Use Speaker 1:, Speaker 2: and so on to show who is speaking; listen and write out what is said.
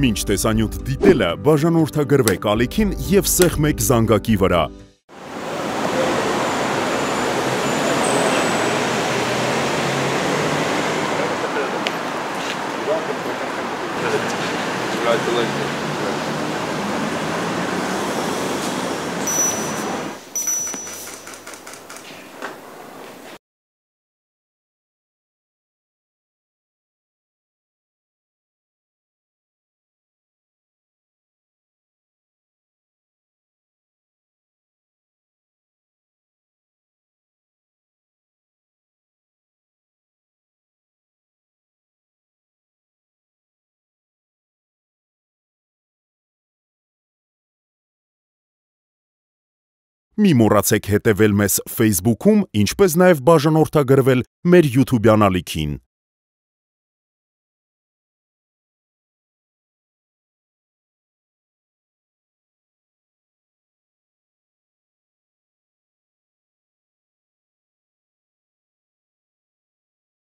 Speaker 1: Մինչ տեսանյութ դիտելը բաժանորդագրվեք ալիքին և սեղմեք զանգակի վրա։ Մի մոռացեք հետևել մեզ Facebook-ում, ինչպես նաև բաժանորդագրվել մեր YouTube-յան ալիքին։